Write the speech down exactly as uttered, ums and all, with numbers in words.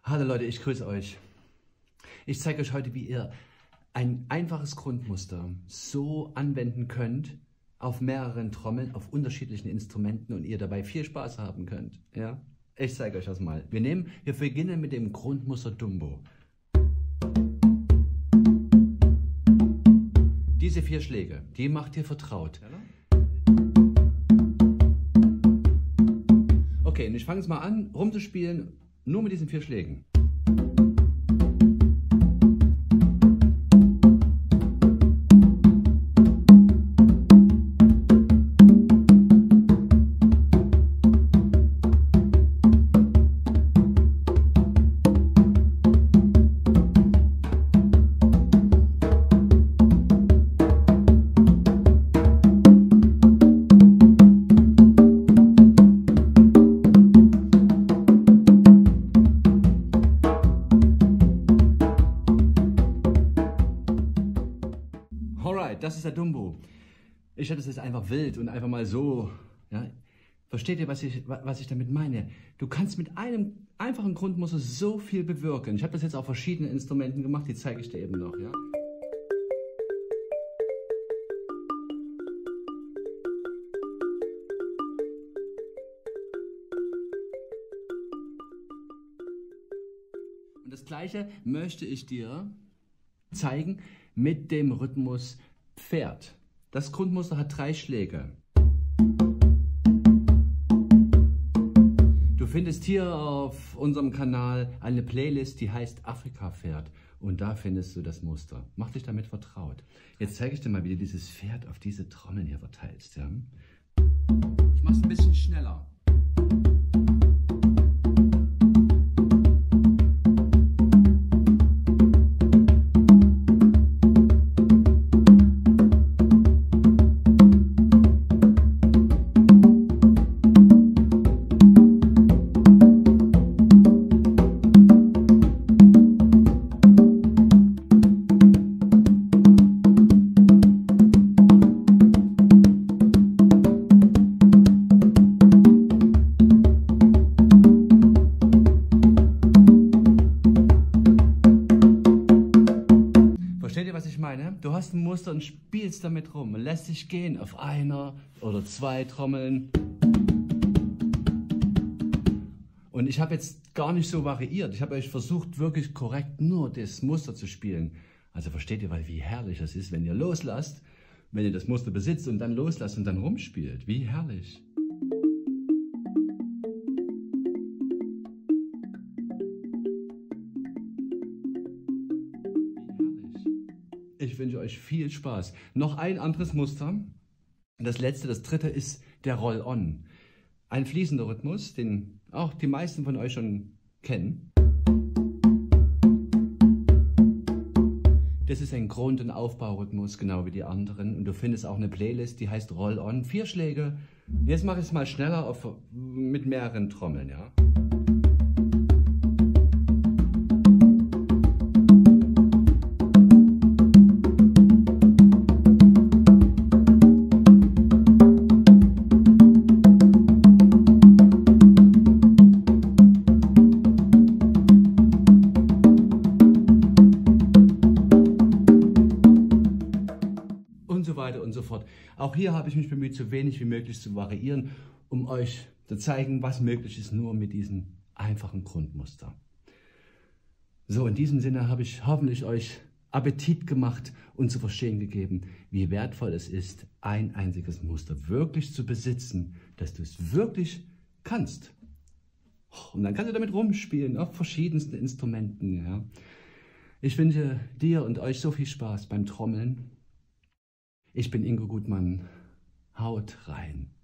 Hallo Leute, ich grüße euch. Ich zeige euch heute, wie ihr ein einfaches Grundmuster so anwenden könnt auf mehreren Trommeln, auf unterschiedlichen Instrumenten und ihr dabei viel Spaß haben könnt. Ja? Ich zeige euch das mal. Wir nehmen, wir beginnen mit dem Grundmuster Dumbo. Diese vier Schläge, die macht ihr vertraut. Okay, und ich fange jetzt mal an, rumzuspielen, nur mit diesen vier Schlägen. Alright, das ist der Dumbo. Ich hatte es jetzt einfach wild und einfach mal so. Ja? Versteht ihr, was ich, was ich damit meine? Du kannst mit einem einfachen Grundmuster so viel bewirken. Ich habe das jetzt auf verschiedenen Instrumenten gemacht, die zeige ich dir eben noch. Ja? Und das Gleiche möchte ich dir zeigen mit dem Rhythmus Pferd. Das Grundmuster hat drei Schläge. Du findest hier auf unserem Kanal eine Playlist, die heißt Afrika-Pferd. Und da findest du das Muster. Mach dich damit vertraut. Jetzt zeige ich dir mal, wie du dieses Pferd auf diese Trommeln hier verteilst. Ja? Ich mache es ein bisschen schneller. Versteht ihr, was ich meine? Du hast ein Muster und spielst damit rum und lässt dich gehen auf einer oder zwei Trommeln. Und ich habe jetzt gar nicht so variiert. Ich habe euch versucht, wirklich korrekt nur das Muster zu spielen. Also versteht ihr, wie herrlich das ist, wenn ihr loslasst, wenn ihr das Muster besitzt und dann loslasst und dann rumspielt. Wie herrlich. Ich wünsche euch viel Spaß. Noch ein anderes Muster. Das letzte, das dritte ist der Roll-On. Ein fließender Rhythmus, den auch die meisten von euch schon kennen. Das ist ein Grund- und Aufbaurhythmus, genau wie die anderen. Und du findest auch eine Playlist, die heißt Roll-On. Vier Schläge. Jetzt mache ich es mal schneller auf, mit mehreren Trommeln. Ja? Und so weiter und so fort. Auch hier habe ich mich bemüht, so wenig wie möglich zu variieren, um euch zu zeigen, was möglich ist, nur mit diesem einfachen Grundmuster. So, in diesem Sinne habe ich hoffentlich euch Appetit gemacht und zu verstehen gegeben, wie wertvoll es ist, ein einziges Muster wirklich zu besitzen, dass du es wirklich kannst. Und dann kannst du damit rumspielen, auf verschiedensten Instrumenten. Ja. Ich wünsche dir und euch so viel Spaß beim Trommeln. Ich bin Ingo Gutmann. Haut rein.